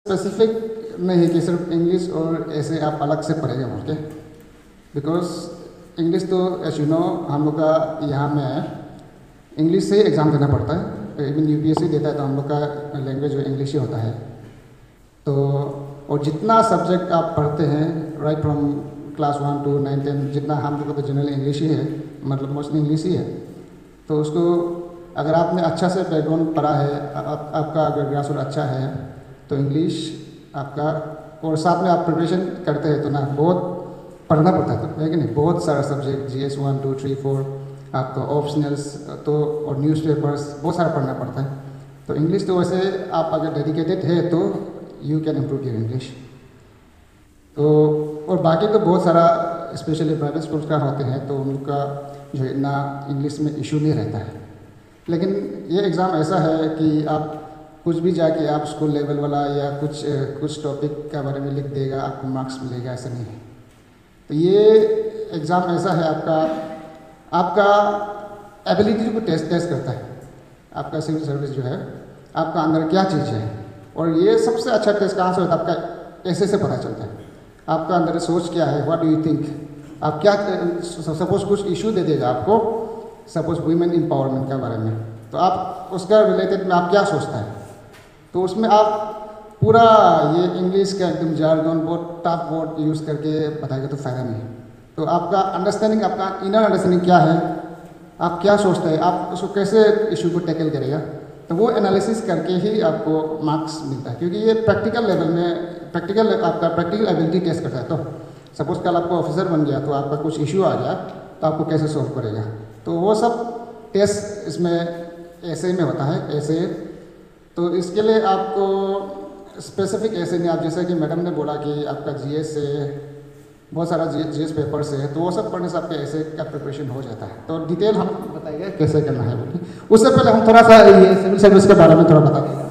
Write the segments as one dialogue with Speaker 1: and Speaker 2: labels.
Speaker 1: Specific नहीं कि सिर्फ इंग्लिश और ऐसे आप अलग से पढ़ेंगे बोल के, बिकॉज इंग्लिश तो एज यू नो हम लोग का यहाँ में इंग्लिश से एग्ज़ाम देना पड़ता है। इवन यूपीएससी देता है तो हम लोग का लैंग्वेज जो इंग्लिश ही होता है। तो और जितना सब्जेक्ट आप पढ़ते हैं राइट फ्रॉम क्लास 1 to 9 10, जितना हम लोग का तो जनरली इंग्लिश ही है, मतलब मोस्टली इंग्लिश ही है। तो उसको अगर आपने अच्छा से बैकग्राउंड पढ़ा है, आपका अगर ग्रासरूट अच्छा है तो इंग्लिश आपका, और साथ में आप प्रिपरेशन करते हैं तो ना बहुत पढ़ना पड़ता है, तो है कि नहीं। बहुत सारा सब्जेक्ट GS 1 2 3 4 आपका ऑप्शनल्स तो और न्यूज़पेपर्स बहुत सारा पढ़ना पड़ता है। तो इंग्लिश तो वैसे आप अगर डेडिकेटेड है तो you can improve your English. तो और बाकी तो बहुत सारा स्पेशली प्राइवेट स्कूल्स का होते हैं तो उनका जो है ना इंग्लिश में इशू नहीं रहता है। लेकिन ये एग्ज़ाम ऐसा है कि आप कुछ भी जाके आप स्कूल लेवल वाला या कुछ टॉपिक के बारे में लिख देगा, आपको मार्क्स मिलेगा, ऐसा नहीं है। तो ये एग्ज़ाम ऐसा है आपका एबिलिटी को टेस्ट करता है। आपका सिविल सर्विस जो है आपका अंदर क्या चीज़ है, और ये सबसे अच्छा टेस्ट कहाँ से होता है, आपका ऐसे से पता चलता है आपका अंदर सोच क्या है। व्हाट डू यू थिंक, आप क्या, सपोज कुछ इशू दे देगा आपको, सपोज वुमेन एम्पावरमेंट के बारे में, तो आप उसका रिलेटेड में आप क्या सोचता है, तो उसमें आप पूरा ये इंग्लिश का एकदम जार्गन बहुत टफ वर्ड यूज़ करके बताएगा तो फ़ायदा नहीं है। तो आपका अंडरस्टैंडिंग, आपका इनर अंडरस्टैंडिंग क्या है, आप क्या सोचते हैं, आप उसको कैसे इशू को टैकल करेगा, तो वो एनालिसिस करके ही आपको मार्क्स मिलता है। क्योंकि ये प्रैक्टिकल लेवल में आपका प्रैक्टिकल एबिलिटी टेस्ट करता है। तो सपोज कल आपको ऑफिसर बन गया तो आपका कुछ इशू आ गया तो आपको कैसे सॉल्व करेगा, तो वो सब टेस्ट इसमें ऐसे में होता है ऐसे। तो इसके लिए आपको स्पेसिफिक ऐसे नहीं, आप जैसे कि मैडम ने बोला कि आपका GS से बहुत सारा GS पेपर से है, तो वो सब पढ़ने से आपके ऐसे का प्रिपरेशन हो जाता है। तो डिटेल हम बताएंगे कैसे करना है बोलिए। उससे पहले हम थोड़ा सा ये सिविल सर्विस के बारे में थोड़ा बता देंगे।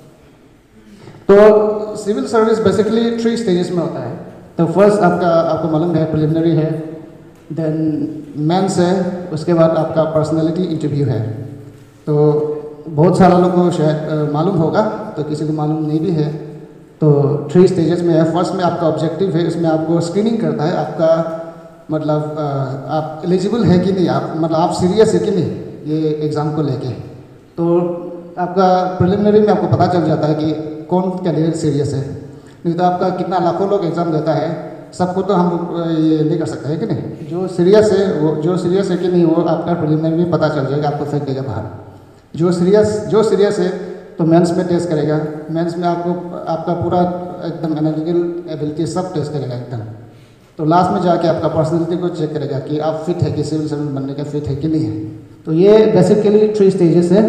Speaker 1: तो सिविल सर्विस बेसिकली 3 स्टेजेस में होता है। तो फर्स्ट आपको मालूम है प्रिलिमिनरी है, देन मेंस है, उसके बाद आपका पर्सनैलिटी इंटरव्यू है। तो बहुत सारा लोगों को शायद मालूम होगा, तो किसी को मालूम नहीं भी है। तो 3 स्टेजेस में है। फर्स्ट में आपका ऑब्जेक्टिव है, इसमें आपको स्क्रीनिंग करता है आपका, मतलब आप एलिजिबल है कि नहीं, आप मतलब आप सीरियस है कि नहीं ये एग्ज़ाम को लेके। तो आपका प्रिलिमिनरी में आपको पता चल जाता है कि कौन कैंडिडेट सीरियस है। नहीं तो आपका कितना लाखों लोग एग्ज़ाम देता है, सबको तो हम ये नहीं कर सकते है कि नहीं। जो सीरियस है कि नहीं वो आपका प्रिलिमिनरी में पता चल जाएगा, आपको फेंक देगा बाहर। जो सीरियस है तो मेंस में टेस्ट करेगा। मेंस में आपका पूरा एकदम एनालिटिकल एबिलिटी सब टेस्ट करेगा एकदम। तो लास्ट में जाके आपका पर्सनैलिटी को चेक करेगा कि आप फिट है कि सिविल सर्वेंट बनने का फिट है कि नहीं है। तो ये बेसिकली 3 स्टेजेस है।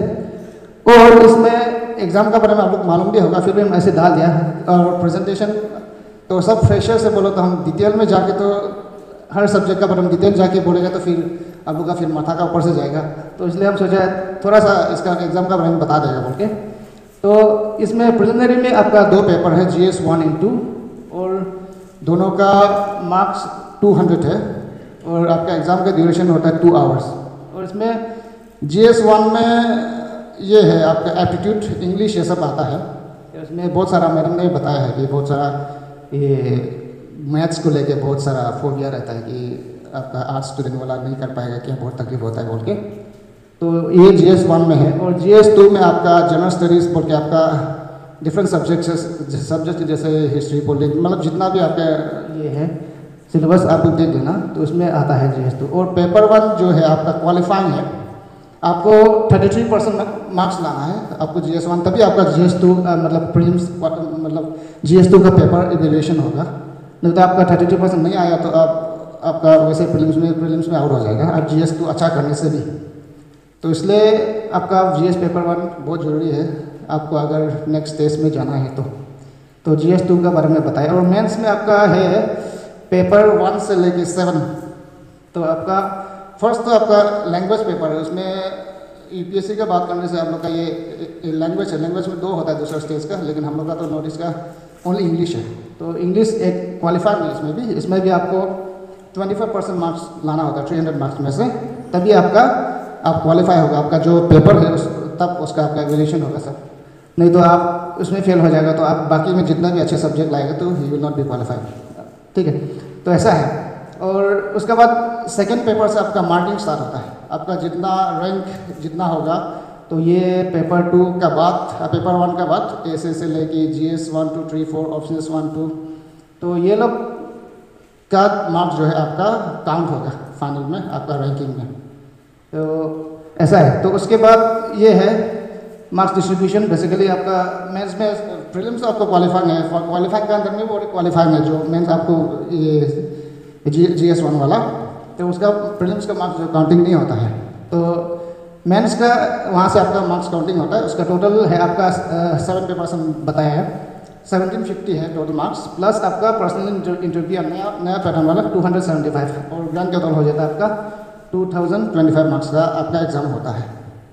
Speaker 1: और इसमें एग्ज़ाम का बारे में आप लोग मालूम भी होगा, फिर भी हम ऐसे डाल दिया। और प्रेजेंटेशन तो सब फ्रेशर से बोलो तो हम डिटेल में जाके, तो हर सब्जेक्ट का बारे में डिटेल जाके बोलेगा तो फिर आप लोग का फिर माथा का ऊपर से जाएगा। तो इसलिए हम सोचा थोड़ा सा इसका एग्ज़ाम का बारे में बता देगा बोल के। तो इसमें प्रिलिमिनरी में आपका 2 पेपर है, GS 1 and 2, और दोनों का मार्क्स 200 है। और आपका एग्ज़ाम का ड्यूरेशन होता है 2 आवर्स। और इसमें GS 1 में ये है आपका एप्टीट्यूड, इंग्लिश ये सब आता है। इसमें बहुत सारा, मैडम ने बताया है कि बहुत सारा ये मैथ्स को लेके बहुत सारा फोबिया रहता है कि आपका आर्ट्स स्टूडेंट वाला नहीं कर पाएगा, क्या बहुत तकलीफ होता है बोल के। तो ये GS 1 में है। और GS 2 में आपका जनरल स्टडीज़ बोल के आपका डिफरेंट सब्जेक्ट जैसे हिस्ट्री, पॉलिटिक्स, मतलब जितना भी आपका ये है सिलेबस आप देख लेना, तो उसमें आता है GS 2। और पेपर 1 जो है आपका क्वालिफाइंग है, आपको 33% मार्क्स लाना है आपको GS 1, तभी आपका GS 2 मतलब प्रीलिम्स, मतलब GS 2 का पेपर इवेल्युएशन होगा। नहीं तो आपका 33% नहीं आया तो आपका वैसे प्रीलिम्स में आउट हो जाएगा, आप GS 2 अच्छा करने से भी। तो इसलिए आपका GS पेपर 1 बहुत ज़रूरी है आपको अगर नेक्स्ट स्टेज में जाना है तो GS 2 के बारे में बताया। और मेंस में आपका है पेपर 1 से लेके 7। तो आपका फर्स्ट तो आपका लैंग्वेज पेपर है, उसमें यूपीएससी का बात करने से आप लोग का ये लैंग्वेज है। लैंग्वेज में 2 होता है दूसरा स्टेज का, लेकिन हम लोग का तो नॉर्थ ईस्ट का ओनली इंग्लिश है। तो इंग्लिश एक क्वालिफाइड है, इसमें भी आपको 25% मार्क्स लाना होता है 300 मार्क्स में से, तभी आप क्वालिफाई होगा। आपका जो पेपर है तब उसका आपका एवेल्यूशन होगा सर। नहीं तो आप उसमें फेल हो जाएगा, तो आप बाकी में जितना भी अच्छे सब्जेक्ट लाएगा तो he will not be qualified. ठीक है, तो ऐसा है। और उसके बाद सेकंड पेपर से आपका मार्किंग स्टार्ट होता है। आपका जितना रैंक जितना होगा, तो ये पेपर 2 का बाद, पेपर 1 का बाद ऐसे से लेके GS 1 2 3 4 ऑप्शंस 1 2, तो ये लोग का मार्क्स जो है आपका काउंट होगा फाइनल में, आपका रैंकिंग में। तो ऐसा है। तो उसके बाद ये है मार्क्स डिस्ट्रीब्यूशन। बेसिकली आपका मेंस में प्रीलिम्स आपको क्वालिफाइंग है, क्वालिफाइंग का अंदर में वो क्वालिफाइंग है जो मेंस आपको ये GS 1 वाला, तो उसका प्रीलिम्स का मार्क्स जो काउंटिंग नहीं होता है। तो मेंस का वहाँ से आपका मार्क्स काउंटिंग होता है। उसका टोटल है आपका 7 पेपर्स हम बताया है, 1750 है टोटल मार्क्स, प्लस आपका पर्सनल इंटरव्यू नया पैटर्न वाला 275, और ग्रैंड टोटल हो जाता है आपका 2025 मार्क्स का आपका एग्ज़ाम होता है।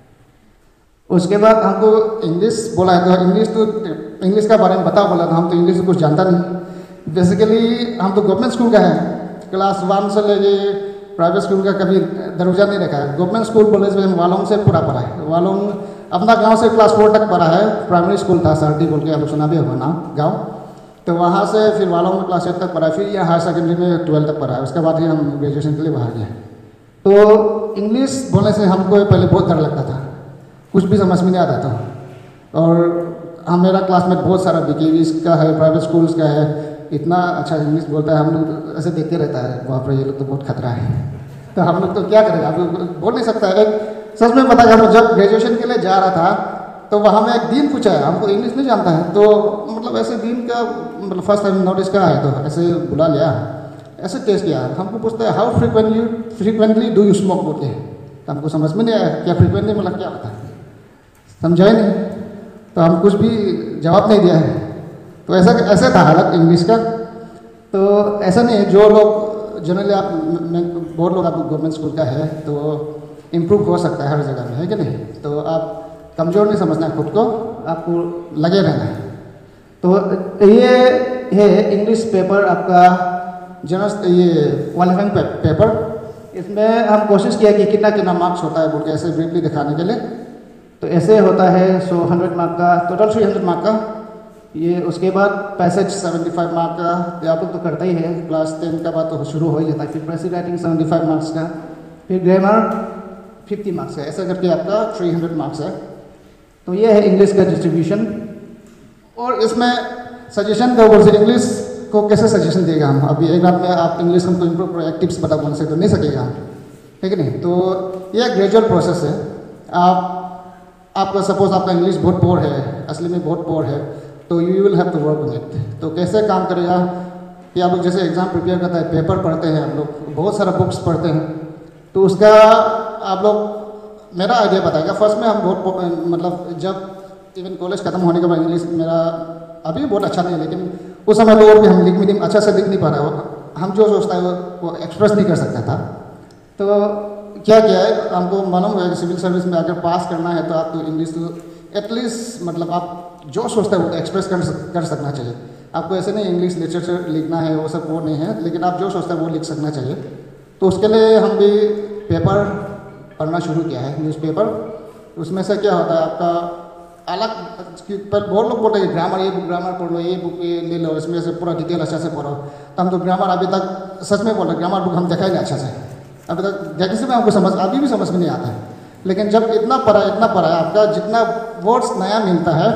Speaker 1: उसके बाद हमको इंग्लिश बोला है, तो इंग्लिश का बारे में बता बोला, तो हम तो इंग्लिश कुछ जानता नहीं। बेसिकली हम तो गवर्नमेंट स्कूल का है, क्लास 1 से लेके प्राइवेट स्कूल का कभी दर्जा नहीं रखा है। गवर्नमेंट स्कूल कॉलेज में वालोंग से पूरा पढ़ा है। वालोंग अपना गांव से क्लास 4 तक पढ़ा है। प्राइमरी स्कूल था सरटी बोल के, आप सुना भी होगा नाम गाँव। तो वहाँ से फिर वालोंग में क्लास 8 तक पढ़ा है, फिर यहाँ हायर सेकेंडरी में 12 तक पढ़ा है। उसके बाद ही हम ग्रेजुएशन के लिए बाहर गए। तो इंग्लिश बोलने से हमको पहले बहुत डर लगता था, कुछ भी समझ में नहीं आता था। और मेरा क्लासमेट बहुत सारा BKV का है, प्राइवेट स्कूल्स का है, इतना अच्छा इंग्लिश बोलता है। हम लोग ऐसे देखते रहता है, वहाँ पर ये लोग तो बहुत खतरा है। तो हम लोग तो क्या करें, आप बोल नहीं सकता है। सच में पता है, जब ग्रेजुएशन के लिए जा रहा था तो वहाँ में एक दिन पूछा है, हमको इंग्लिश नहीं जानता है, तो मतलब ऐसे दिन का मतलब फर्स्ट टाइम नोटिस का है, तो ऐसे बुला लिया, ऐसे टेस्ट किया। हमको पूछता है how frequently do you smoke बोल के, तो हमको समझ में नहीं आया क्या फ्रिक्वेंटली मतलब क्या होता है, समझा ही नहीं। तो हम कुछ भी जवाब नहीं दिया है। तो ऐसा था हालत इंग्लिश का। तो ऐसा नहीं है, जो लोग जनरली आप बहुत लोग आप गवर्नमेंट स्कूल का है तो इम्प्रूव हो सकता है हर जगह में, है कि नहीं। तो आप कमज़ोर नहीं समझना है खुद को, आपको लगे रहना है। तो ये है इंग्लिश पेपर आपका जनरल, ये क्वालिफाइंग पेपर। इसमें हम कोशिश किया कि कितना कितना मार्क्स होता है बोल के ऐसे ब्रीफली दिखाने के लिए। तो ऐसे होता है 100 मार्क का, टोटल 300 मार्क का ये। उसके बाद पैसेज 75 मार्क का, ये आप लोग तो करता ही है, क्लास 10 का बाद तो शुरू हो ही जाता है। फिर पैसिव राइटिंग 75 मार्क्स का, फिर ग्रामर 50 मार्क्स का, ऐसा करके आपका 300 मार्क्स है। तो ये है इंग्लिश का डिस्ट्रीब्यूशन। और इसमें सजेशन का ऊपर से इंग्लिश को कैसे सजेशन देगा हम, अभी एक रात में आप इंग्लिश हमको इम्प्रूव करो एक टिप्स बता बोल से तो नहीं सकेगा, ठीक है नहीं। तो ये ग्रेजुअल प्रोसेस है। आपका सपोज आपका इंग्लिश बहुत पोर है, असली में बहुत पोर है, तो you will have to work on it. तो कैसे काम करेगा कि आप लोग जैसे एग्ज़ाम प्रिपेयर करता है, पेपर पढ़ते हैं, हम लोग बहुत सारा बुक्स पढ़ते हैं, तो उसका आप लोग मेरा आइडिया बताएगा। फर्स्ट में हम बहुत मतलब जब इवन कॉलेज खत्म होने के बाद इंग्लिश मेरा अभी बहुत अच्छा नहीं है, लेकिन उस समय तो और भी हम मीडियम अच्छा से लिख नहीं पा रहे हो, हम जो सोचता है वो एक्सप्रेस नहीं कर सकता था। तो क्या किया है, हमको मालूम है कि सिविल सर्विस में अगर पास करना है तो आपको इंग्लिश तो एटलीस्ट मतलब आप जो सोचते हैं वो एक्सप्रेस कर सकना चाहिए। आपको ऐसे नहीं इंग्लिश लिटरेचर लिखना है वो सब, वो नहीं है, लेकिन आप जो सोचते हैं वो लिख सकना चाहिए। तो उसके लिए हम भी पेपर पढ़ना शुरू किया है, न्यूज़पेपर। उसमें से क्या होता है आपका अलग, पर बहुत लोग बोलते हैं ग्रामर, ये बुक ग्रामर पढ़ लो, ये बुक ये ले लो, इसमें से पूरा डिटेल अच्छा से पढ़ो। तो हम तो ग्रामर अभी तक सच में बोल रहे, ग्रामर बुक हम देखा ही नहीं अच्छा से, अभी तक देखने से भी हमको अभी भी समझ में नहीं आता है। लेकिन जब इतना पढ़ा आपका जितना वर्ड्स नया मिलता है,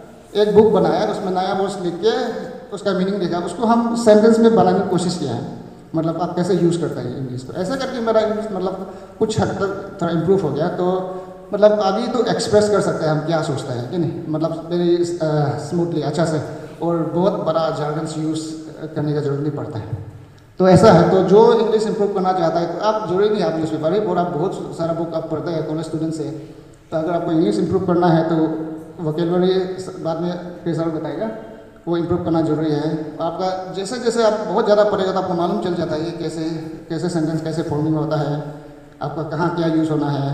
Speaker 1: एक बुक बनाया उसमें नया वर्ड्स लिख के उसका मीनिंग देखा, उसको हम सेंटेंस में बनाने की कोशिश किया है। मतलब आप कैसे यूज़ करते हैं इंग्लिश को, ऐसा करके मेरा इंग्लिश मतलब कुछ हद तक थोड़ा इम्प्रूव हो गया। तो मतलब अभी तो एक्सप्रेस कर सकते हैं हम क्या सोचते हैं कि नहीं, मतलब वेरी स्मूथली अच्छा से, और बहुत बड़ा जार्गन्स यूज़ करने का जरूरत नहीं पड़ता है। तो ऐसा है। तो जो इंग्लिश इंप्रूव करना चाहता है तो आप जरूरी नहीं आप न्यूज़ पेपर ही, और आप बहुत सारा बुक आप पढ़ते हैं कॉलेज स्टूडेंट से। तो अगर आपको इंग्लिश इंप्रूव करना है तो वोकेबलरी बाद में फिर सर बताएगा, वो इम्प्रूव करना जरूरी है। आपका जैसे जैसे आप बहुत ज़्यादा पढ़ेगा तो आपको मालूम चल जाता है कि कैसे सेंटेंस कैसे फॉर्मिंग होता है, आपका कहाँ क्या यूज़ होना है।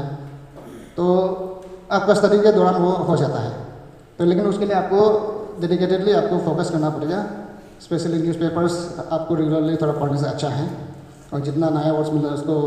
Speaker 1: तो आपका स्टडी के दौरान वो हो जाता है। तो लेकिन उसके लिए आपको डेडिकेटेडली आपको फोकस करना पड़ेगा। स्पेशली न्यूज़पेपर्स आपको रेगुलरली थोड़ा पढ़ने से अच्छा है, और जितना नया वर्ड्स मिला उसको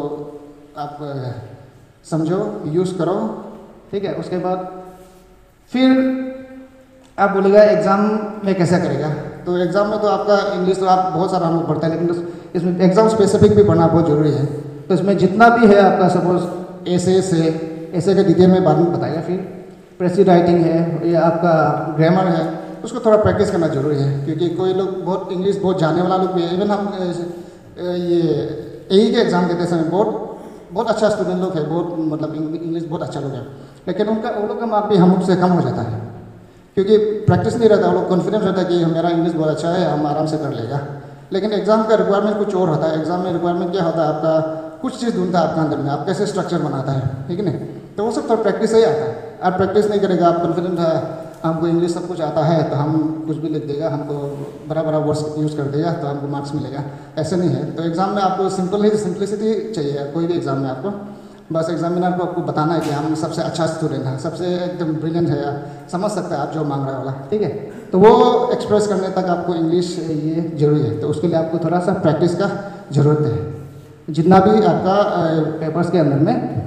Speaker 1: आप समझो, यूज़ करो, ठीक है। उसके बाद फिर आप बोलेगा एग्ज़ाम में कैसे करेगा, तो एग्ज़ाम में तो आपका इंग्लिश तो आप बहुत सारा हम लोग पढ़ते हैं, लेकिन इसमें एग्ज़ाम स्पेसिफिक भी पढ़ना बहुत ज़रूरी है। तो इसमें जितना भी है आपका सपोज ऐसे के डिटेल में बाद में बताएगा, फिर प्रेसी राइटिंग है या आपका ग्रामर है, उसको थोड़ा प्रैक्टिस करना जरूरी है। क्योंकि कोई लोग बहुत इंग्लिश बहुत जानने वाला लोग भी है, इवन हम ये AE के एग्ज़ाम देते समय बहुत अच्छा स्टूडेंट लोग है, बहुत मतलब इंग्लिश बहुत अच्छा लोग है, लेकिन वो लोग का मार्क भी हम लोग से कम हो जाता है, क्योंकि प्रैक्टिस नहीं रहता। वो लोग कॉन्फिडेंस रहता है कि मेरा इंग्लिश बहुत अच्छा है, हम आराम से कर लेगा। लेकिन एग्ज़ाम का रिक्वायरमेंट कुछ और होता है। एग्ज़ाम में रिक्वायरमेंट क्या होता है, आपका कुछ चीज़ ढूंढता है आपके अंदर में, आप कैसे स्ट्रक्चर बनाता है, ठीक है नहीं, तो वो सब थोड़ा प्रैक्टिस से ही आता है। आप प्रैक्टिस नहीं करेगा, आप कॉन्फिडेंट है हमको इंग्लिश सब कुछ आता है, तो हम कुछ भी लिख देगा, हमको बड़ा बड़ा वर्ड्स यूज़ कर देगा तो हमको मार्क्स मिलेगा, ऐसे नहीं है। तो एग्ज़ाम में आपको सिंपलिसिटी चाहिए, कोई भी एग्ज़ाम में आपको बस एग्जामिनर को आपको बताना है कि हम सबसे अच्छा स्टूडेंट है, सबसे एकदम ब्रिलियंट है, समझ सकता है आप जो मांग रहा वाला, ठीक है। तो वो एक्सप्रेस करने तक आपको इंग्लिश ये जरूरी है, तो उसके लिए आपको थोड़ा सा प्रैक्टिस का ज़रूरत है, जितना भी आपका पेपर्स के अंदर में।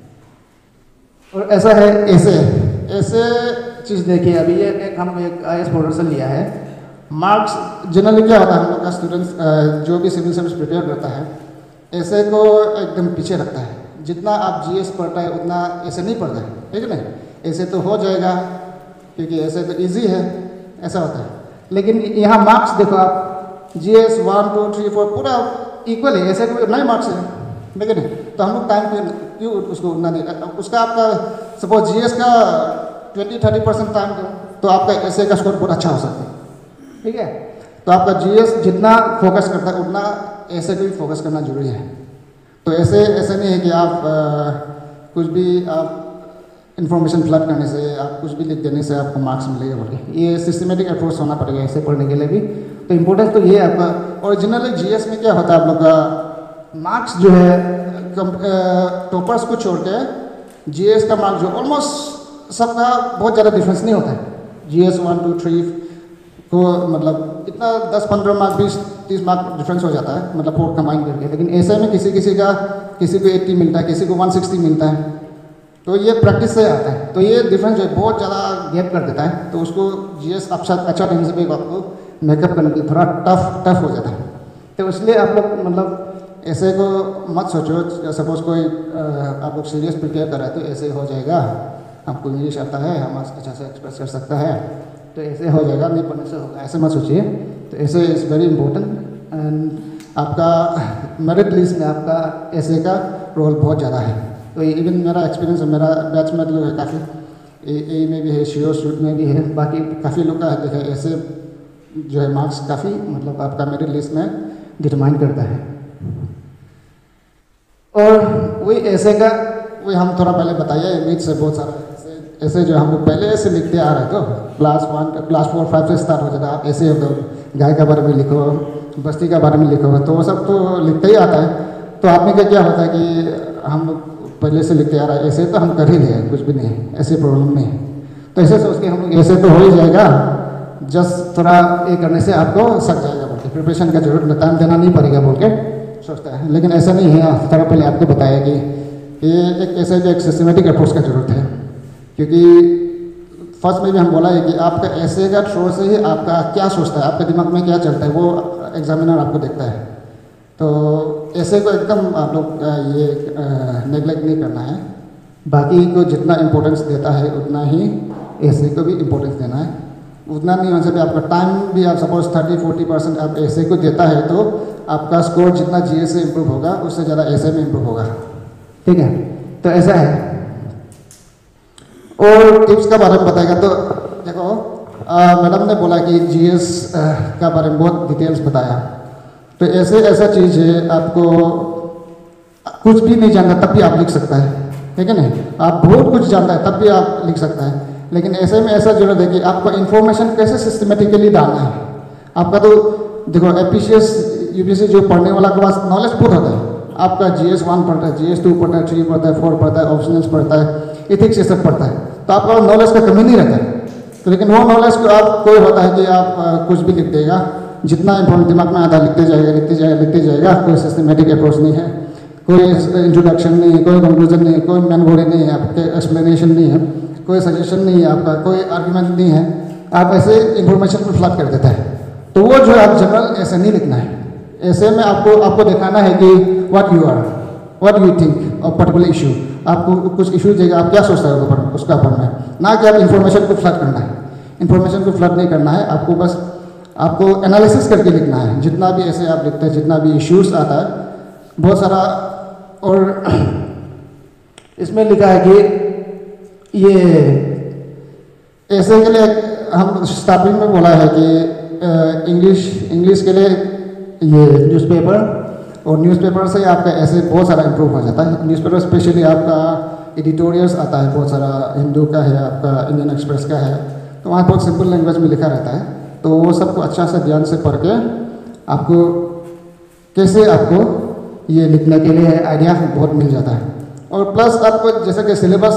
Speaker 1: और ऐसा है ऐसे चीज़ देखिए, अभी ये हम एक IAS पोर्टल से लिया है। मार्क्स जनरली क्या होता है, हम लोग का स्टूडेंट्स जो भी सिविल सर्विस प्रिपेयर करता है ऐसे को एकदम पीछे रखता है। जितना आप GS पढ़ता है उतना ऐसे नहीं पढ़ता है, ठीक है ना। ऐसे तो हो जाएगा क्योंकि ऐसे तो इजी है, ऐसा होता है। लेकिन यहाँ मार्क्स देखो आप, GS 1 2 3 4 पूरा इक्वल है, ऐसे कोई नए मार्क्स है, ठीक है। तो हम लोग टाइम पे क्यों उसको उतना नहीं, उसका आपका सपोज GS का 20-30% टाइम दो तो आपका ऐसे का स्कोर बहुत अच्छा हो सकता है, ठीक है। तो आपका GS जितना फोकस करता है उतना ऐसे को भी फोकस करना जरूरी है। तो ऐसे नहीं है कि आप कुछ भी आप इन्फॉर्मेशन फ्लड करने से, आप कुछ भी लिख देने से आपको मार्क्स मिलेगा बोल के, ये सिस्टमेटिक अप्रोच होना पड़ेगा ऐसे पढ़ने के लिए भी। तो इम्पोर्टेंस तो ये है आपका। और जनरली GS में क्या होता है, आप लोग का मार्क्स जो है टॉपर्स को छोड़ के GS का मार्क्स जो ऑलमोस्ट सबका बहुत ज़्यादा डिफरेंस नहीं होता है। GS 1 2 3 को मतलब इतना 10-15 मार्क 20-30 मार्क डिफरेंस हो जाता है, मतलब 4 कंबाइन करके। लेकिन ऐसे में किसी को 80 मिलता है, किसी को 160 मिलता है, तो ये प्रैक्टिस से आता है। तो ये डिफरेंस जो है बहुत ज़्यादा गैप कर देता है, तो उसको GS अच्छा ढंग से भी आपको मेकअप करने के लिए थोड़ा टफ हो जाता है। तो इसलिए आप लोग मतलब ऐसे को मत सोचो। सपोज कोई आप लोग सीरियस प्रिपेयर कर रहे हैं तो ऐसे हो जाएगा, हमको इंग्लिश आता है, हम अच्छा से एक्सप्रेस कर सकता है, तो ऐसे हो जाएगा, नहीं पढ़ने से होगा, ऐसे मत सोचिए। तो essay is very important. And आपका मेरिट लिस्ट में आपका ऐसे का रोल बहुत ज़्यादा है। तो इवन मेरा एक्सपीरियंस है, मेरा बैचमेट लोग है काफ़ी, ए में भी है, श्योर शूट में भी है, बाकी काफ़ी लोग का देखा ऐसे जो है मार्क्स काफ़ी मतलब आपका मेरिट लिस्ट में डिटरमाइन करता है। और वही ऐसे का वही हम थोड़ा पहले बताइए, मीट से बहुत सारा ऐसे जो हम लोग पहले से लिखते आ रहे, तो क्लास 4 5 से स्टार्ट हो जाता है। आप ऐसे गाय के बारे में लिखो, बस्ती के बारे में लिखो, तो वो सब तो लिखते ही आता है। तो आप में क्या होता है कि हम लोग पहले से लिखते आ रहा है, ऐसे तो हम कर ही ले, कुछ भी नहीं है, ऐसे प्रॉब्लम नहीं है। तो ऐसे सोच के हम लोग ऐसे तो हो ही जाएगा, जस्ट थोड़ा ये करने से आपको सक जाएगा बोल के, प्रिपरेशन का जरूरत नहीं, टाइम देना नहीं पड़ेगा बोल के सोचता है। लेकिन ऐसा नहीं है। थोड़ा पहले आपको बताया कि ये एक ऐसे एक सिस्टमेटिक अप्रोच का जरूरत है, क्योंकि फर्स्ट में भी हम बोला है कि आपका ऐसे का थ्रो से ही आपका क्या सोचता है, आपके दिमाग में क्या चलता है, वो एग्जामिनर आपको देखता है। तो ऐसे को एकदम आप लोग ये नेगलेक्ट नहीं करना है। बाकी को जितना इम्पोर्टेंस देता है उतना ही ऐसे को भी इम्पोर्टेंस देना है। उतना नहीं होने से भी आपका टाइम भी आप सपोज 30-40% आप ऐसे को देता है तो आपका स्कोर जितना GS से इम्प्रूव होगा उससे ज़्यादा ऐसे में इम्प्रूव होगा, ठीक है। तो ऐसा है। और टिप्स का बारे में बताएगा तो देखो, मैडम ने बोला कि GS का बारे में बहुत डिटेल्स बताया। तो ऐसा चीज़ है, आपको कुछ भी नहीं जानता तब भी आप लिख सकता है, ठीक है ना। आप बहुत कुछ जानता है तब भी आप लिख सकता है। लेकिन ऐसे में ऐसा जरूरत है कि आपको इन्फॉर्मेशन कैसे सिस्टमेटिकली डालना है। आपका तो देखो APCS UPSC जो पढ़ने वाला के पास नॉलेज बहुत होता है। आपका GS 1 पढ़ता है, GS 2 पढ़ता है, 3 पढ़ता है, 4 पढ़ता है, ऑप्शनल्स पढ़ता है, एथिक्स ये सब पढ़ता है, तो आपका नॉलेज का कमी नहीं रहता है। तो लेकिन वो नॉलेज को आप कोई होता है कि आप कुछ भी लिख देगा, जितना इम्पोर्टेंट दिमाग में आता लिखते जाएगा, कोई सिस्टमेटिक अप्रोच नहीं है, कोई इंट्रोडक्शन नहीं है, कोई कंक्लूजन नहीं है, कोई मेन बॉडी नहीं है, आपके एक्सप्लेनेशन नहीं है, कोई सजेशन नहीं है, आपका कोई आर्ग्यूमेंट नहीं है, आप ऐसे इंफॉर्मेशन को फ्लड कर देते हैं। तो वो जो आप जनरल ऐसे नहीं लिखना है। ऐसे में आपको दिखाना है कि what you are, what you think of particular issue. आपको कुछ इशू देगा, आप क्या सोचते हैं उसका ऊपर में, ना कि आप इंफॉर्मेशन को फ्लड करना है। इंफॉर्मेशन को फ्लड नहीं करना है, आपको बस आपको एनालिसिस करके लिखना है। जितना भी ऐसे आप लिखते हैं, जितना भी इश्यूज आता है बहुत सारा। और इसमें लिखा है कि ये ऐसे के लिए हम स्टार्टिंग में बोला है कि इंग्लिश के लिए ये न्यूज़पेपर, और न्यूज़पेपर से आपका ऐसे बहुत सारा इम्प्रूव हो जाता है। न्यूज़पेपर स्पेशली आपका एडिटोरियल्स आता है बहुत सारा, हिंदू का है, आपका इंडियन एक्सप्रेस का है, तो वहाँ बहुत सिंपल लैंग्वेज में लिखा रहता है। तो वो सबको अच्छा से ध्यान से पढ़ के आपको कैसे आपको ये लिखने के लिए आइडिया बहुत मिल जाता है। और प्लस आपको जैसे कि सिलेबस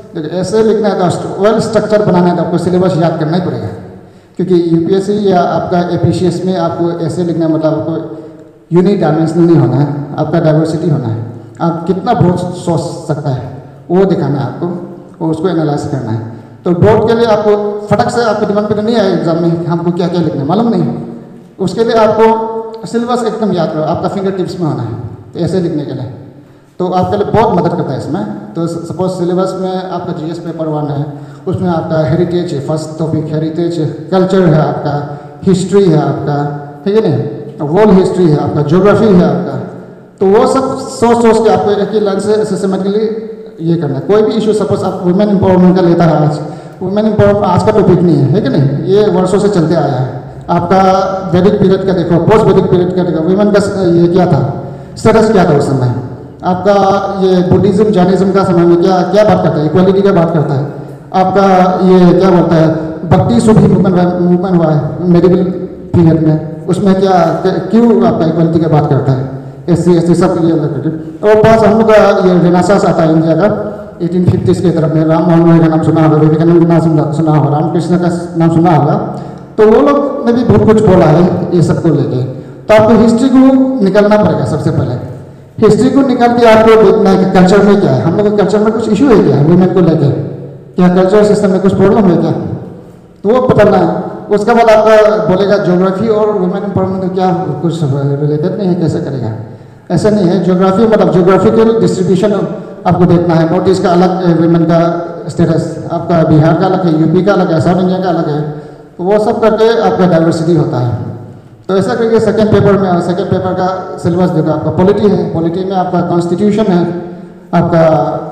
Speaker 1: ऐसे लिखना है तो वेल स्ट्रक्चर बनाना है तो आपको सिलेबस याद करना ही पड़ेगा, क्योंकि यूपीएससी या आपका एपीसीएस में आपको ऐसे लिखना है, मतलब आपको यूनिक डायमेंशनल नहीं होना है, आपका डाइवर्सिटी होना है। आप कितना ब्रॉड सोच सकता है वो दिखाना है आपको, और उसको एनालाइज करना है। तो ब्रॉड के लिए आपको फटक से आपके दिमाग में नहीं आए एग्जाम में हमको क्या क्या लिखना है, मालूम नहीं। उसके लिए आपको सिलेबस एकदम याद करो, आपका फिंगर टिप्स में होना है। तो ऐसे लिखने के लिए तो आपके लिए बहुत मदद करता है इसमें। तो सपोज सिलेबस में आपका जीएस पेपर 1 है, उसमें आपका हेरिटेज है, फर्स्ट टॉपिक हेरिटेज है, कल्चर है आपका, हिस्ट्री है आपका, ठीक है नहीं, वर्ल्ड हिस्ट्री है आपका, ज्योग्राफी है आपका। तो वो सब सोच के आपको एक ही लाइन से सिस्टमेटिकली ये करना है। कोई भी इशू, सपोज आप वुमेन एम्पावरमेंट का लेता है, आज वुमेन एम्पावरमेंट आज का टॉपिक नहीं है कि नहीं, ये वर्षों से चलते आया है। आपका वैदिक पीरियड का देखो, पोस्ट वैदिक पीरियड का देखो, वुमेन का ये क्या था, स्टेटस क्या था उस समय। आपका ये बुद्धिज्म जैनिज्म का समय में क्या बात करता है, इक्वालिटी का बात करता है। आपका ये क्या बोलता है, भक्ति सुफी मूवमेंट हुआ है मेडिवल पीरियड में, उसमें क्यों आपका इक्वालिटी की बात करता है, एससी सब ये करके। और पास हम लोग का ये रेनेसांस आता है इंडिया का 1850s के तरफ में। राम मोहन रॉय का नाम सुना होगा, विवेकानंद का नाम सुना होगा, रामकृष्ण का नाम सुना होगा। तो वो लोग ने भी बहुत कुछ बोला है ये सबको लेके। तो आपको हिस्ट्री को निकालना पड़ेगा सबसे पहले। हिस्ट्री को निकाल के आपको देखना है कि कल्चर में क्या है, हम लोग के कल्चर में कुछ इशू है क्या, वुमेन को लेकर क्या कल्चर सिस्टम में कुछ प्रॉब्लम है क्या, तो वो पकड़ना है। उसके बाद आपका बोलेगा ज्योग्राफी और वुमेन एम्पावरमेंट क्या कुछ रिलेटेड नहीं है, कैसे करेगा, ऐसा नहीं है। ज्योग्राफी मतलब ज्योग्राफिकल डिस्ट्रीब्यूशन आपको देखना है। नॉर्थ ईस्ट का अलग वुमेन का स्टेटस, आपका बिहार का अलग है, यूपी का अलग है, साउथ इंडिया का अलग है। तो वो सब करके आपका डाइवर्सिटी होता है। तो ऐसा करके सेकंड पेपर का सिलेबस देखो, आपका पॉलिटी है, पॉलिटी में आपका कॉन्स्टिट्यूशन है, आपका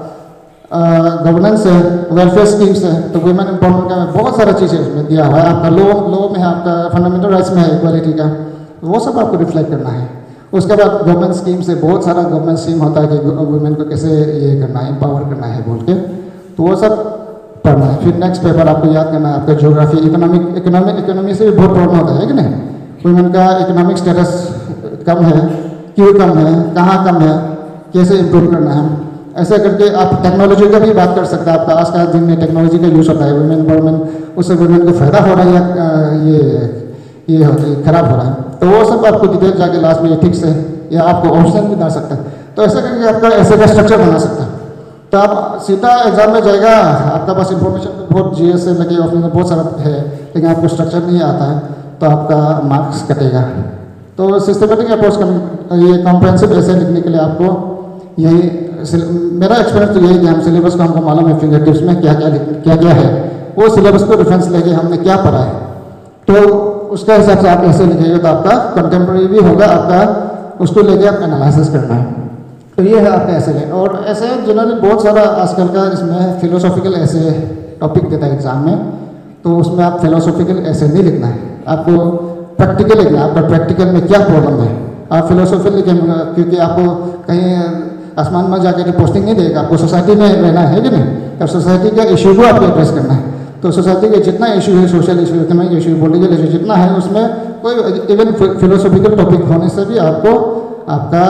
Speaker 1: गवर्नेंस है, वेलफेयर स्कीम्स है। तो वुमेन एम्पावरमेंट का बहुत सारा चीज़ें उसमें दिया हुआ है। आपका लॉ में है, आपका फंडामेंटल राइट्स में है इक्वालिटी का, वो सब आपको रिफ्लेक्ट करना है। उसके बाद गवर्नमेंट स्कीम से बहुत सारा गवर्नमेंट स्कीम होता है कि वुमेन को कैसे ये करना है, एम्पावर करना है बोल के, तो वो सब पढ़ना है। फिर नेक्स्ट पेपर आपको याद करना है आपका ज्योग्राफी, इकोनॉमी से भी बहुत प्रॉब्लम होता है कि नहीं। वुमेन का इकोनॉमिक स्टेटस कम है, क्यों कम है, कहाँ कम है, कैसे इम्प्रूव करना है। ऐसे करके आप टेक्नोलॉजी का भी बात कर सकते हैं। आपका आज का दिन में टेक्नोलॉजी का यूज़ होता है, वुमेन एम्पावरमेंट, उससे वुमेन को फायदा हो रहा है या ये होता है खराब हो रहा है। तो वो सब आपको डिटेल जाके लास्ट में ठीक से, या आपको ऑप्शन भी बना सकता है। तो ऐसे करके आपका ऐसे का स्ट्रक्चर बना सकता है। तो आप सीधा एग्जाम में जाएगा, आपका पास इंफॉर्मेशन बहुत जीएस से लगे, ऑप्शन में बहुत सारा है, लेकिन आपको स्ट्रक्चर नहीं आता है, तो आपका मार्क्स कटेगा। तो सिस्टमेटिक अप्रोच ये कॉम्प्रिहेंसिव ऐसे लिखने के लिए आपको यही, मेरा एक्सपीरियंस तो यही कि हम सिलेबस को हमको मालूम है फिंगर टिप्स में क्या क्या है, वो सिलेबस को रेफरेंस लेके हमने क्या पढ़ा है, तो उसके हिसाब से आप ऐसे लिखेंगे तो आपका कंटेम्प्रेरी भी होगा, आपका उसको लेके आप एनालिसिस करना है। तो ये है आपका ऐसे। और ऐसे जनरली बहुत सारा आजकल का इसमें फिलोसॉफिकल ऐसे टॉपिक देता है एग्जाम में, तो उसमें आप फिलोसॉफिकल ऐसे नहीं लिखना है, आपको प्रैक्टिकल लिखना है। आपका प्रैक्टिकल में क्या प्रॉब्लम है, आप फिलोसॉफिकल लिखेंगे, क्योंकि आपको कहीं आसमान में जाकर पोस्टिंग नहीं देगा, आपको सोसाइटी में रहना है कि नहीं। अब सोसाइटी का इशू को आपको एड्रेस करना है। तो सोसाइटी के जितना इशू है, social issue, economic issue, political issue जितना है, उसमें कोई इवन फिलोसॉफिकल टॉपिक होने से भी आपको आपका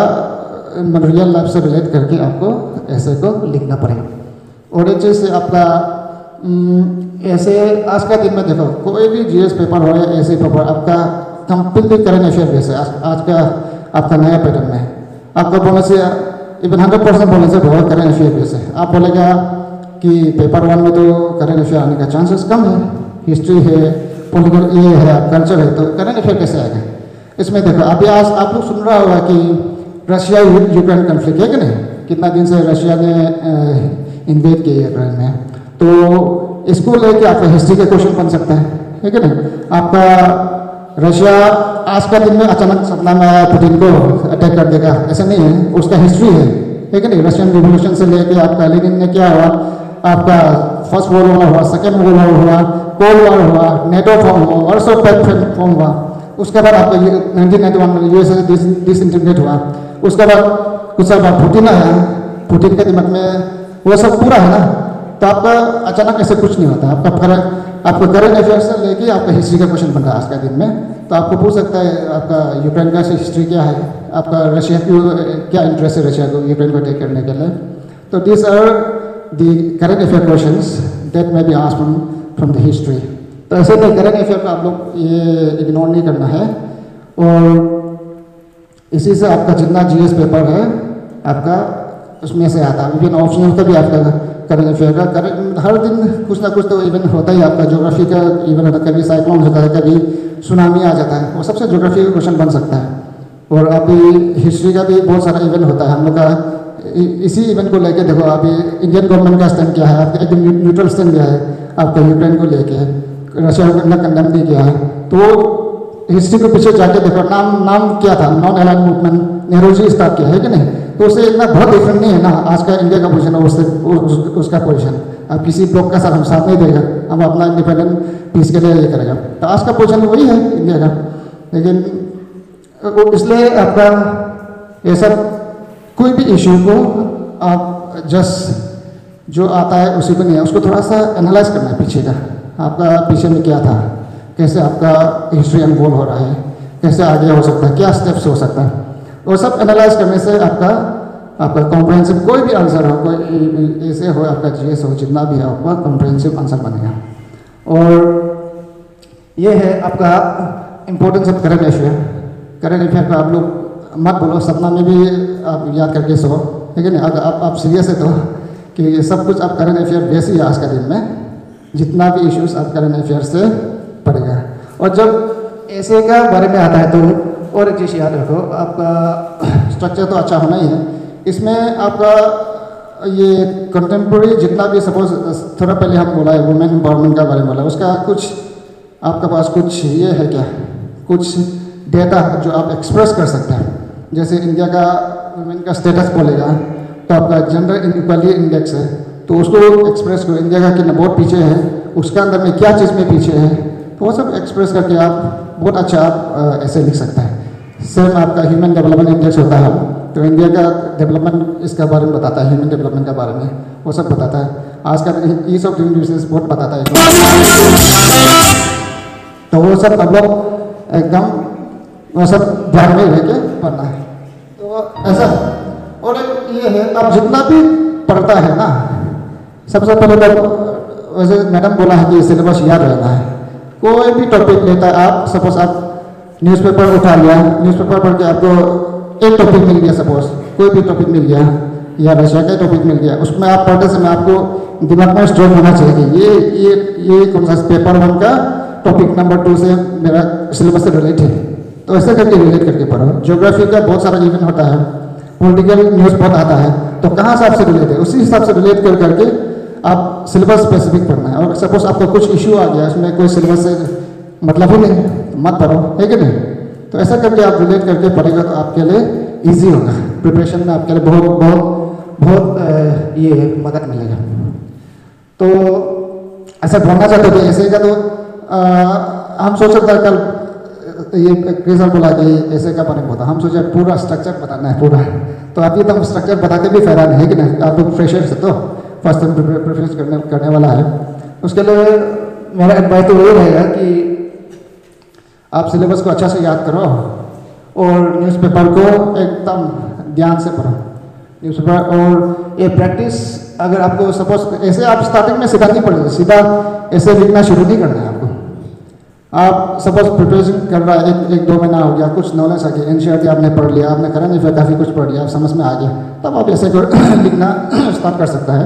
Speaker 1: रियल लाइफ से रिलेट करके आपको ऐसे को लिखना पड़ेगा। और एक चीज़ आपका ऐसे आज का दिन में देखो, कोई भी जीएस पेपर हो या ऐसे पेपर आपका कंप्लीटली करेंट अफेयर बेस है। आज का आपका नया पैटर्न में आपका बोलने से इवन 100% बोलने से बहुत करेंट अफेयर बेस है। आप बोलेगा कि पेपर 1 में तो करेंट अफेयर आने का चांसेस कम है, हिस्ट्री है, पॉलिटिकल ये है, कल्चर है, तो करंट अफेयर कैसे आएगा? इसमें देखो अभी आज आप लोग सुन रहा होगा कि रशिया यूक्रेन कन्फ्लिक्ट है कि नहीं, कितना दिन से रशिया ने इन्वेड किया यूक्रेन में, तो इसको लेके आपका हिस्ट्री का क्वेश्चन बन सकता है कि नहीं? आपका रशिया आज का दिन में अचानक सपना में आया पुतिन को अटैक कर देगा, ऐसा नहीं है, उसका हिस्ट्री है कि नहीं? रशियन रिवोल्यूशन से लेके आपका लेनिन ने क्या हुआ, आपका फर्स्ट वर्ल्ड वॉर हुआ, सेकेंड वर्ल्ड वॉर हुआ, कोल्ड वॉर हुआ, नेटो फॉर्म हुआ, वार्सो पैक्ट फॉर्म हुआ, उसके बाद आपका 1991 में यूएसए डिसइंटीग्रेट हुआ, उसके बाद कुछ साल बाद पुतिन आया, पुतिन के दिमाग में वो सब पूरा है ना, तो आपका अचानक ऐसे कुछ नहीं होता। आपका करंट अफेयर से लेके आपका हिस्ट्री का क्वेश्चन बन रहा है आज का दिन में, तो आपको पूछ सकता है आपका यूक्रेन का हिस्ट्री क्या है, आपका रशिया की क्या इंटरेस्ट है रशिया को यूक्रेन को अटैक करने के लिए। तो this are the current affair questions that may be asked from the history. तो ऐसे में करंट अफेयर को आप लोग ये इग्नोर नहीं करना है, और इसी से आपका जितना जीएस पेपर है आपका उसमें से आता है। इवन ऑप्शनल का भी आपका करंट अफेयर का हर दिन कुछ ना कुछ तो इवेंट होता ही, आपका ज्योग्राफी का इवेंट होता है, कभी साइक्लोन होता है, कभी सुनामी आ जाता है, वो सबसे ज्योग्राफी का क्वेश्चन बन सकता है। और अभी हिस्ट्री का भी बहुत सारा इवेंट होता है हम लोग का। इसी इवेंट को लेके देखो अभी इंडियन गवर्नमेंट का स्टैंड क्या है, आपका एकदम न्यूट्रल स्टैंड क्या है आपका यूक्रेन को लेके, रशिया को इतना कंडेम नहीं किया है। तो हिस्ट्री को पीछे जाके देखो नाम क्या था, non aligned movement Nehru ji start किया है कि नहीं, तो उससे इतना बहुत डिफरेंट नहीं है ना आज का इंडिया का पोजीशन और उससे उसका पोजीशन। अब किसी ब्लॉक का साथ हम साथ नहीं देगा, हम अपना इंडिपेंडेंट पीस के लिए ये करेगा, तो आज का पोजीशन वही है इंडिया का। लेकिन इसलिए आपका ये सब कोई भी इशू को आप जस्ट जो आता है उसी को नहीं है, उसको थोड़ा सा एनालाइज करना है पीछे का, आपका पीछे में क्या था, कैसे आपका हिस्ट्री अनफोल्ड हो रहा है, कैसे आगे हो सकता है, क्या स्टेप्स हो सकता है, वो सब एनालाइज करने से आपका कॉम्प्रहेंसिव कोई भी आंसर हो, कोई ऐसे हो आपका जीएस हो, जितना भी है आपका कॉम्प्रहेंसिव आंसर बनेगा। और ये है आपका importance of current affair. Current affair को आप लोग मत बोलो, सपना में भी आप याद करके सो, ठीक है ना? अगर आप सीरियस है तो कि ये सब कुछ आप करंट अफेयर वैसे ही आज का दिन में जितना भी इश्यूज आप करंट अफेयर से पड़ेगा। और जब ऐसे का बारे में आता है तो और एक चीज़ याद रखो, आपका स्ट्रक्चर तो अच्छा होना ही है, इसमें आपका ये कंटेम्प्रेरी जितना भी सपोज थोड़ा पहले हम बोला है वुमेन एम्पावरमेंट का बारे में बोला, उसका कुछ आपके पास कुछ ये है क्या, कुछ डेटा जो आप एक्सप्रेस कर सकते हैं। जैसे इंडिया का वुमेन का स्टेटस बोलेगा तो आपका जेंडर इनइक्वालिटी इंडेक्स है, तो उसको एक्सप्रेस करो, इंडिया का कितना बहुत पीछे है, उसका अंदर में क्या चीज़ में पीछे है, तो वो सब एक्सप्रेस करके आप बहुत अच्छा आप ऐसे लिख सकते हैं। सेम आपका ह्यूमन डेवलपमेंट इंडेक्स होता है, तो इंडिया का डेवलपमेंट इसका बारे में बताता है, ह्यूमन डेवलपमेंट के बारे में वो सब बताता है। आज का ईज ऑफ डूइंग बिजनेस बहुत बताता है, तो वो सब आप लोग एकदम वो सब ध्यान में रह के पढ़ना है। तो ऐसा और ये है आप जितना भी पढ़ता है ना, सबसे पहले तो वैसे मैडम बोला है कि सिलेबस याद रहना है। कोई भी टॉपिक लेता है आप, सपोज आप न्यूज़पेपर उठा लिया, न्यूज़पेपर पढ़ के आपको एक टॉपिक मिल गया, सपोज कोई भी टॉपिक मिल गया या रशिया का टॉपिक मिल गया, उसमें आप पढ़ते समय आपको दिमाग में स्ट्रोक होना चाहिए कि ये कौन सा पेपर 1 का टॉपिक नंबर 2 से मेरा सिलेबस से रिलेट है, तो ऐसे करके रिलेट करके पढ़ो। ज्योग्राफी का बहुत सारा इवेंट होता है, पॉलिटिकल न्यूज़ बहुत आता है, तो कहाँ से आपसे रिलेट है उसी हिसाब से रिलेट कर करके आप सिलेबस स्पेसिफिक पढ़ना है। और सपोज आपको कुछ इशू आ गया, उसमें कोई सिलेबस से मतलब ही नहीं, मत पढ़ो, है कि नहीं? तो ऐसा करके आप रिलेट करके पढ़ेगा तो आपके लिए ईजी होगा, प्रिपरेशन में आपके लिए बहुत बहुत बहुत ये मदद मिलेगा। तो ऐसा बोलना चाहते थे, ऐसे का तो हम सोच सकते हैं कल ये कैसा बोला कि ऐसे का बने होता, हम सोचा पूरा स्ट्रक्चर बताना है पूरा, तो अभी तो हम स्ट्रक्चर बताते भी फायदा नहीं है कि नहीं, आप लोग फ्रेशर से तो फर्स्ट टाइम प्रेफरेंस करने वाला है, उसके लिए मेरा एडवाइस तो ये रहेगा कि आप सिलेबस को अच्छा से याद करो और न्यूज़पेपर को एकदम ध्यान से पढ़ो न्यूज़पेपर। और ये प्रैक्टिस अगर आपको सपोज ऐसे आप स्टार्टिंग में सीधा नहीं पढ़ेंगे, सीधा ऐसे लिखना शुरू नहीं करना है आपको। आप सपोज प्रिपरेशन कर रहा है, एक 2 महीना हो गया, कुछ नॉलेज आ गया, एनसीईआरटी आपने पढ़ लिया, आपने करंट अफेयर काफ़ी कुछ पढ़ लिया, आप समझ में आ गया, तब आप ऐसे लिखना स्टार्ट कर सकता है।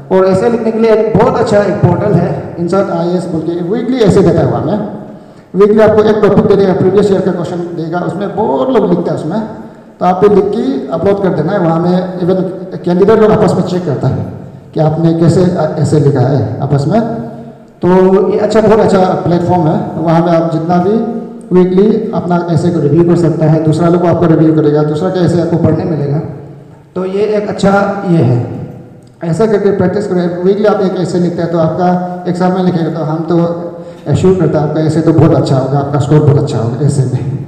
Speaker 1: और ऐसे लिखने के लिए एक बहुत अच्छा एक पोर्टल है इंसर्ट IAS बोल के, वीकली ऐसे देता है वहाँ में। वीकली आपको एक टॉपिक दे देगा, प्रीवियस ईयर का क्वेश्चन देगा, उसमें बहुत लोग लिखते हैं उसमें, तो आप लिख के अपलोड कर देना है वहाँ में। इवन कैंडिडेट लोग आपस में चेक करता है कि आपने कैसे ऐसे लिखा है आपस में। तो ये अच्छा, बहुत अच्छा प्लेटफॉर्म है, वहाँ में आप जितना भी वीकली अपना ऐसे को रिव्यू कर सकता है, दूसरा लोग आपको रिव्यू करेगा, दूसरा का ऐसे आपको पढ़ने मिलेगा। तो ये एक अच्छा ये है, ऐसा करके प्रैक्टिस करें। वीकली आप एक ऐसे लिखते हैं तो आपका एग्जाम में लिखेगा तो हम तो एश्योर करता है आपका ऐसे तो बहुत अच्छा होगा, आपका स्कोर बहुत अच्छा होगा ऐसे में।